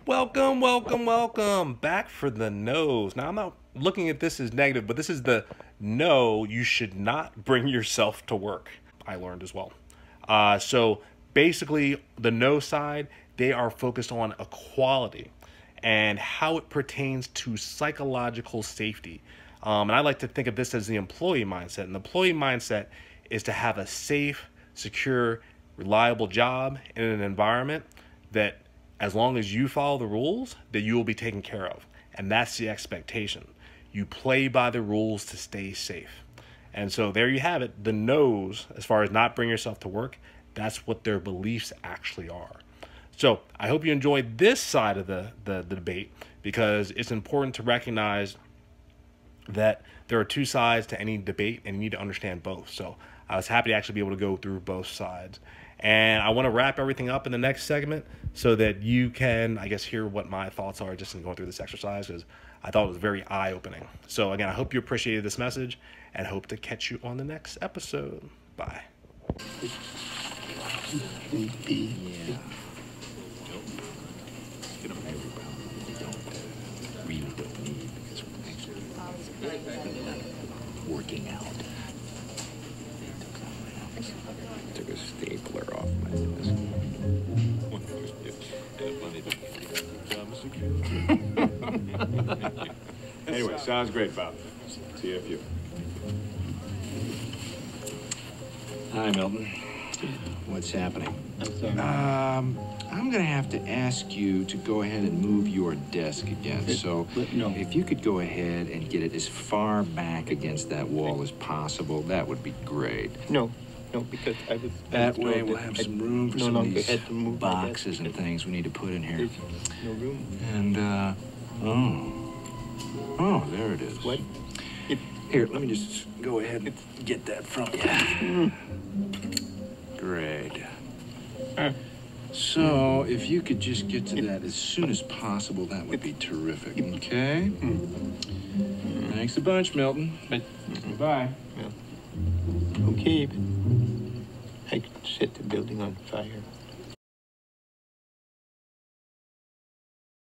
Welcome, welcome, welcome back for the no's. Now, I'm not looking at this as negative, but this is the no, you should not bring yourself to work. I learned as well. So basically, the no side, they are focused on equality and how it pertains to psychological safety. And I like to think of this as the employee mindset. And the employee mindset is to have a safe, secure, reliable job in an environment that as long as you follow the rules, that you will be taken care of. And that's the expectation. You play by the rules to stay safe. And so there you have it. The no's, as far as not bring yourself to work, that's what their beliefs actually are. So I hope you enjoyed this side of the debate, because it's important to recognize that there are two sides to any debate and you need to understand both. So I was happy to actually be able to go through both sides. And I want to wrap everything up in the next segment so that you can, I guess, hear what my thoughts are just in going through this exercise, because I thought it was very eye-opening. So again, I hope you appreciated this message and hope to catch you on the next episode. Bye. Yeah. Really don't need, because we're working out. Took a stapler off my desk. Anyway, sounds great, Bob. See you a few. Hi, Milton. What's happening? I'm gonna have to ask you to go ahead and move your desk again. So, if you could go ahead and get it as far back against that wall as possible, that would be great. No, because I was... That way we'll have some room for some of these had to move my desk boxes and because things we need to put in here. There's no room. And, oh, there it is. What? Here, let me just go ahead and get that from you. Great. So, if you could just get to that as soon as possible, that would be terrific, okay? Thanks a bunch, Milton. Goodbye. Okay. I could set the building on fire.